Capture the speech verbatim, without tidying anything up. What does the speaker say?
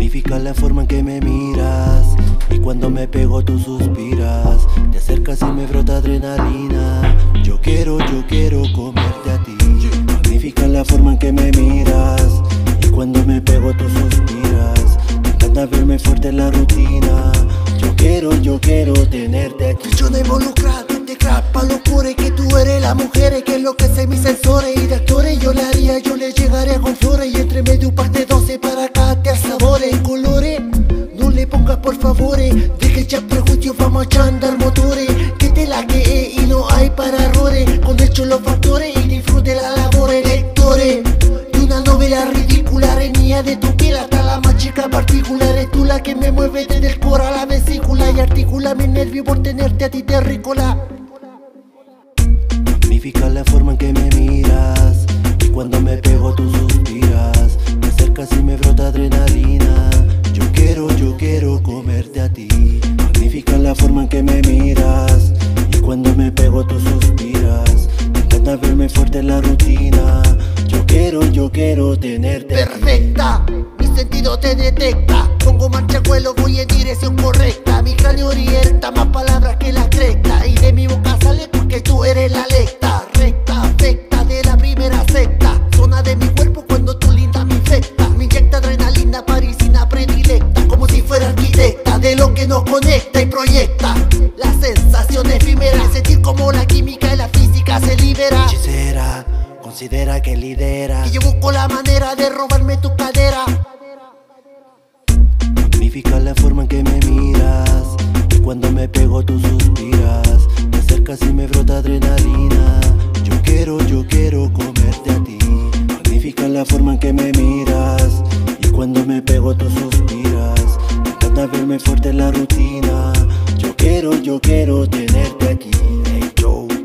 Magnífica la forma en que me miras, y cuando me pego tú suspiras. Te acercas y me brota adrenalina. Yo quiero, yo quiero comerte a ti. Magnífica la forma en que me miras, y cuando me pego tú suspiras. Me encanta verme fuerte en la rutina. Yo quiero, yo quiero tenerte aquí. Yo no involucrado te grapa locura, que tú eres la mujer que enloquece mis sensores y de actores. Yo le haría, yo le llegaría con flores, y entre medio un par de doce para acá te sabores, colores. No le pongas por favores, deje ya prejuicios, vamos a andar motores. Que te la que es y no hay para errores, con hecho los factores y disfrute la labor, lectores. De una novela ridícula, reñía de tu piel hasta la más chica particular. Es tú la que me mueve desde el coro a la vesícula y articula mi nervio por tenerte a ti terrícola. Magnífica la forma en que me miras, y cuando me pego tú suspiras. Te acercas y me brota adrenalina. Yo quiero, yo quiero comerte a ti. Magnífica la forma en que me miras, y cuando me pego tú suspiras. Me encanta verme fuerte en la rutina. Yo quiero, yo quiero tenerte aquí. Perfecta, mi sentido te detecta. Pongo marcha vuelo, voy en dirección correcta. Mi cráneo orienta más palabras que la cresta, y de mi boca sale porque tú eres la lecta. Recta, afecta de la primera secta. Zona de mi cuerpo cuando tu linda me infecta. Me inyecta adrenalina parisina predilecta, como si fuera arquitecta de lo que nos conecta y proyecta. La sensación efímera, sentir como la química y la física se libera. Hechicera, considera que lidera. Y yo busco la manera de robarme tu cadera. Magnífica la forma en que me miras, y cuando me pego tú suspiras. Te acercas y me brota adrenalina. Yo quiero, yo quiero comerte a ti. Magnífica la forma en que me miras, y cuando me pego tú suspiras. Me encanta verme fuerte en la rutina. Yo quiero, yo quiero tenerte aquí. Hey, Joe.